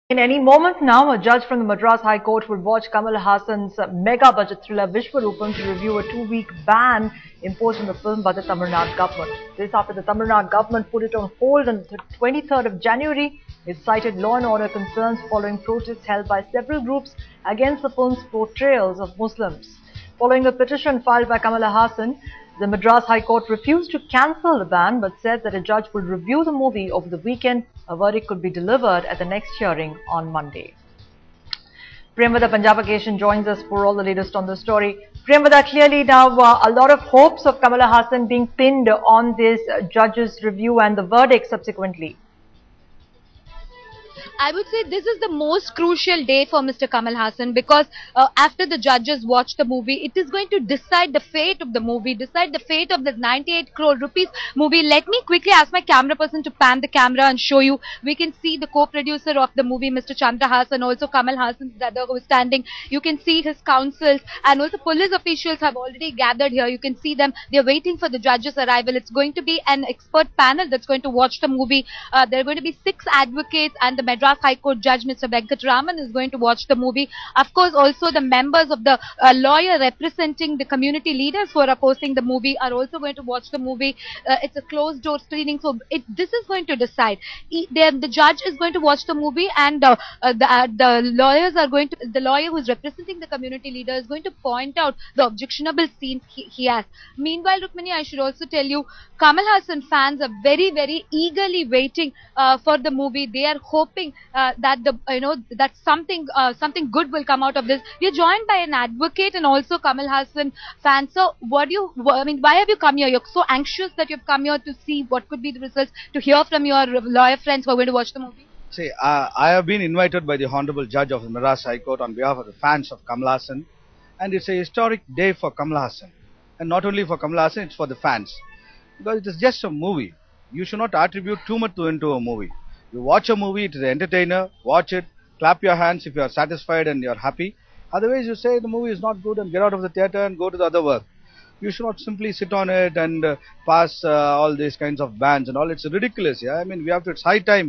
In any moment now, a judge from the Madras High Court will watch Kamal Hassan's mega budget thriller Vishwarupam to review a 2-week ban imposed on the film by the Tamil Nadu government. This after the Tamil Nadu government put it on hold on the 23rd of January. It cited law and order concerns following protests held by several groups against the film's portrayals of Muslims. Following a petition filed by Kamal Hassan, the Madras High Court refused to cancel the ban but said that a judge will review the movie over the weekend. A verdict could be delivered at the next hearing on Monday. Priyamvada Punjab joins us for all the latest on the story. Priyamvada, clearly now a lot of hopes of Kamal Hassan being pinned on this judge's review and the verdict subsequently. I would say this is the most crucial day for Mr. Kamal Hassan because after the judges watch the movie, it is going to decide the fate of the movie, decide the fate of the 98 crore rupees movie. Let me quickly ask my camera person to pan the camera and show you. We can see the co-producer of the movie, Mr. Chandra Hassan, also Kamal Hassan's brother who is standing. You can see his counsels and also police officials have already gathered here. You can see them. They are waiting for the judge's arrival. It's going to be an expert panel that's going to watch the movie. There are going to be 6 advocates and the Madras High Court Judge Mr. Venkatraman is going to watch the movie. Of course, also the members of the lawyer representing the community leaders who are opposing the movie are also going to watch the movie. It's a closed door screening, so this is going to decide. The judge is going to watch the movie, and the lawyers are going to. The lawyer who is representing the community leader is going to point out the objectionable scenes he has. Meanwhile, Rukmini, I should also tell you, Kamal Hassan fans are very eagerly waiting for the movie. They are hoping that something good will come out of this. We are joined by an advocate and also Kamal Hassan fan. So, why have you come here? You're so anxious that you've come here to see what could be the results, to hear from your lawyer friends who are going to watch the movie. See, I have been invited by the Honorable Judge of the Madras High Court on behalf of the fans of Kamal Hassan, and it's a historic day for Kamal Hassan, and not only for Kamal Hassan, it's for the fans, because it is just a movie. You should not attribute too much into a movie. You watch a movie, it is an entertainer, watch it, clap your hands if you are satisfied and you are happy. Otherwise, you say the movie is not good and get out of the theatre and go to the other work. You should not simply sit on it and pass all these kinds of bans and all. It's ridiculous. Yeah, I mean, it's high time.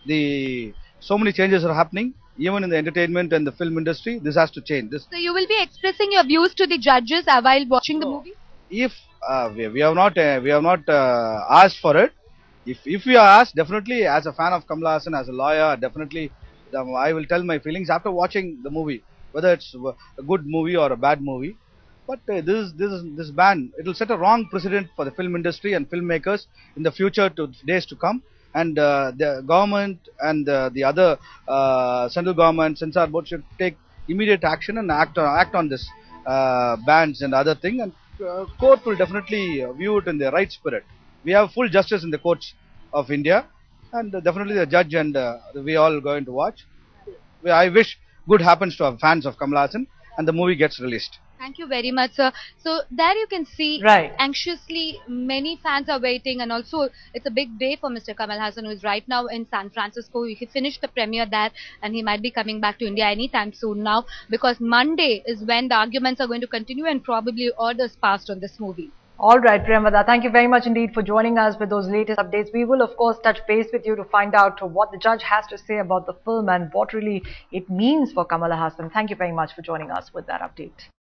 So many changes are happening, even in the entertainment and the film industry. This has to change. So you will be expressing your views to the judges while watching the movie? If we have not asked for it. If we are asked, definitely as a fan of Kamal Hassan, as a lawyer, definitely I will tell my feelings after watching the movie, whether it's a good movie or a bad movie. But this ban, it will set a wrong precedent for the film industry and filmmakers in the future days to come. And the government and the other central government, censor board should take immediate action and act on this bans and other thing. And court will definitely view it in the right spirit. We have full justice in the courts of India, and definitely the judge and we all going to watch. I wish good happens to our fans of Kamal Hassan and the movie gets released. Thank you very much, sir. So there you can see, anxiously many fans are waiting, and also it's a big day for Mr. Kamal Hassan, who is right now in San Francisco. He finished the premiere there and he might be coming back to India anytime soon now, because Monday is when the arguments are going to continue and probably orders passed on this movie. All right, Priyamvada, thank you very much indeed for joining us with those latest updates. We will, of course, touch base with you to find out what the judge has to say about the film and what really it means for Kamal Hassan. Thank you very much for joining us with that update.